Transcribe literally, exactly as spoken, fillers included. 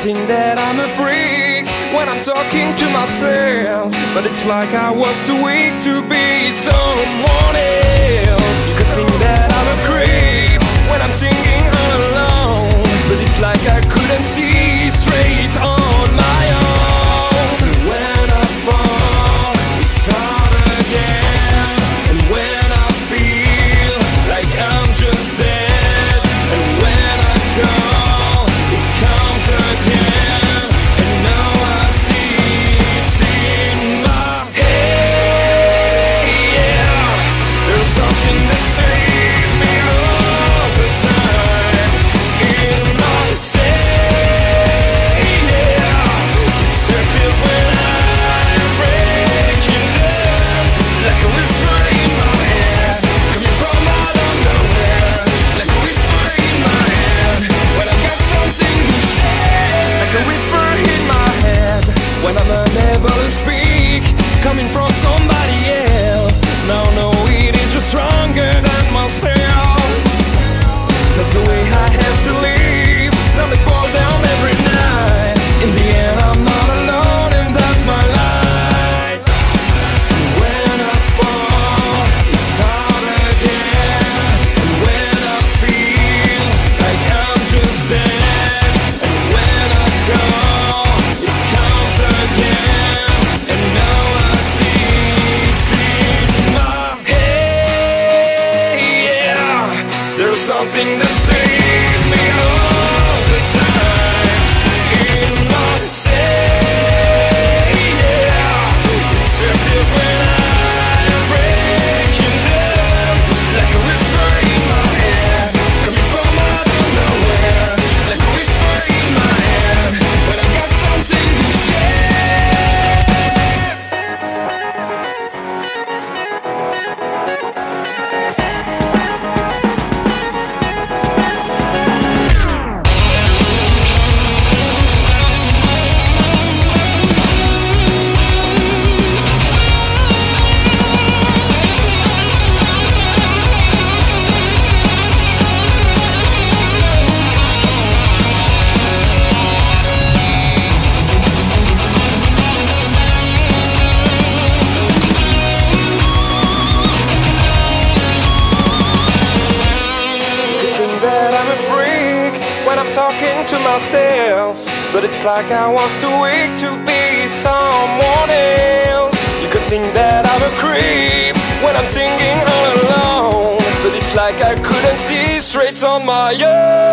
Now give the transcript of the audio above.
think that I'm a freak when I'm talking to myself, but it's like I was too weak to be someone else. You could think that I'm a creep when I'm singing all alone, but it's like I couldn't see straight on my own. When I fall, we start again, and when I feel like I'm just dead, and when I call, it comes again, and now I see it's in my head. Yeah, there's something that saves me all the time in myself. Yeah, it disappears when I'm breaking down, like a whisper in my head, coming from out of nowhere, like a whisper in my head, when I got something to share, like a whisper in my head, when I'm unable to speak, coming from somebody else. Now no, it is just stronger than myself. That's the way I have to live. Now they fall down every night. In the end, I'm not alone, and that's my life. When I fall, we start again. And when I feel like I'm just dead, and when I call, it comes again. And now I see it's in my head. Yeah, there's something that saves me all the time in myself. Yeah, it disappears when I'm breaking down, like a whisper in my head, coming from out of nowhere, like a whisper in my head, when I got something to share. That I'm a freak when I'm talking to myself, but it's like I was too weak to be someone else. You could think that I'm a creep when I'm singing all alone, but it's like I couldn't see straight on my own.